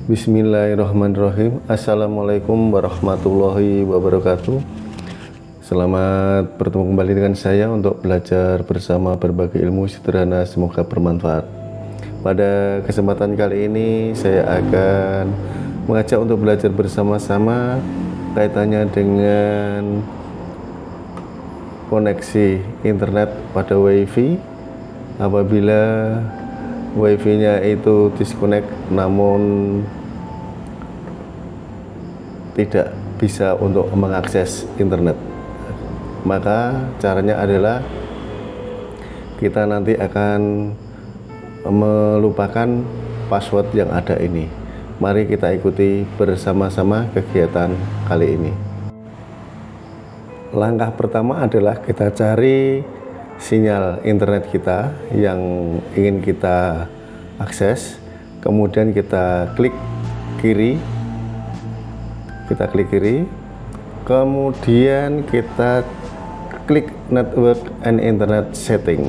Bismillahirrahmanirrahim. Assalamualaikum warahmatullahi wabarakatuh. Selamat bertemu kembali dengan saya untuk belajar bersama berbagai ilmu sederhana, semoga bermanfaat. Pada kesempatan kali ini saya akan mengajak untuk belajar bersama-sama kaitannya dengan koneksi internet pada WiFi. Apabila WiFi-nya itu disconnect namun tidak bisa untuk mengakses internet, maka caranya adalah kita nanti akan melupakan password yang ada ini. Mari kita ikuti bersama-sama kegiatan kali ini. Langkah pertama adalah kita cari sinyal internet kita yang ingin kita akses, kemudian kita klik kiri, kemudian kita klik network and internet setting.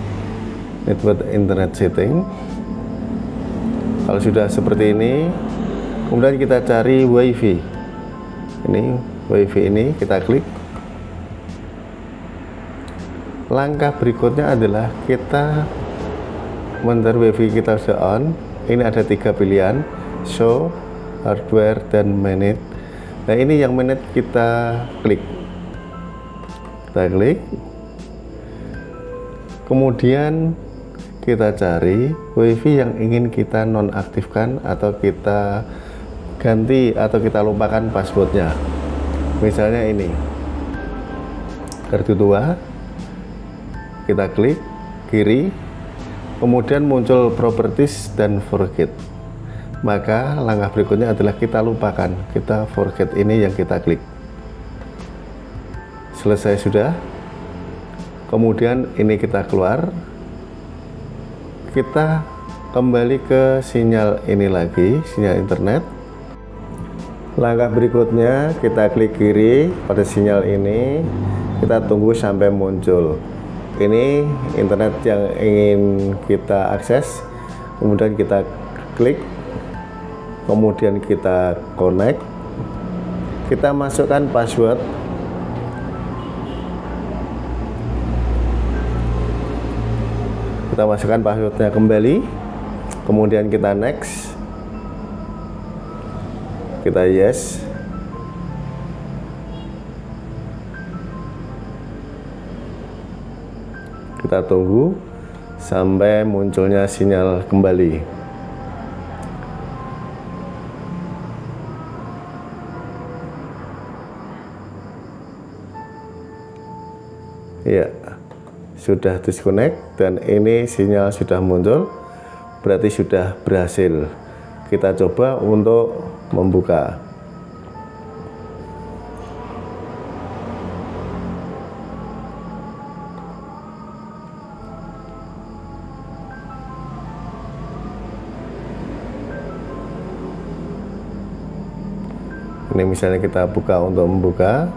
Kalau sudah seperti ini, kemudian kita cari WiFi. Ini WiFi, ini kita klik. Langkah berikutnya adalah kita mencari WiFi kita sudah on. Ini ada 3 pilihan, show, hardware, dan manage. Nah, ini yang manage kita klik. Kemudian kita cari WiFi yang ingin kita nonaktifkan atau kita ganti atau kita lupakan passwordnya. Misalnya ini kartu tua. Kita klik kiri, kemudian muncul properties dan forget. Maka langkah berikutnya adalah kita lupakan, kita forget ini yang kita klik. Selesai sudah, kemudian ini kita keluar, kita kembali ke sinyal ini lagi, sinyal internet. Langkah berikutnya kita klik kiri pada sinyal ini, kita tunggu sampai muncul. Ini internet yang ingin kita akses, kemudian kita klik, kemudian kita connect, kita masukkan password, passwordnya kembali, kemudian kita next, kita yes. Kita tunggu sampai munculnya sinyal kembali. Ya, sudah disconnect dan ini sinyal sudah muncul, berarti sudah berhasil. Kita coba untuk membuka. Ini misalnya kita buka untuk membuka.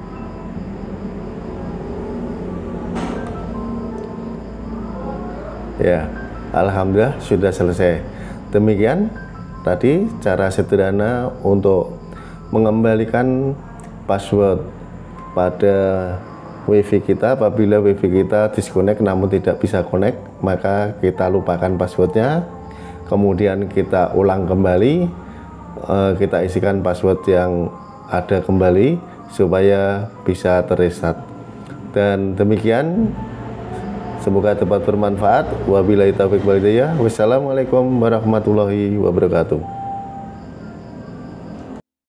Ya, alhamdulillah sudah selesai. Demikian tadi cara sederhana untuk mengembalikan password pada WiFi kita. Apabila WiFi kita disconnect namun tidak bisa connect, maka kita lupakan passwordnya, kemudian kita ulang kembali. Kita isikan password yang ada kembali supaya bisa terreset. Dan demikian, semoga dapat bermanfaat. Wabillahi taufiq wal hidayah. Wassalamualaikum warahmatullahi wabarakatuh.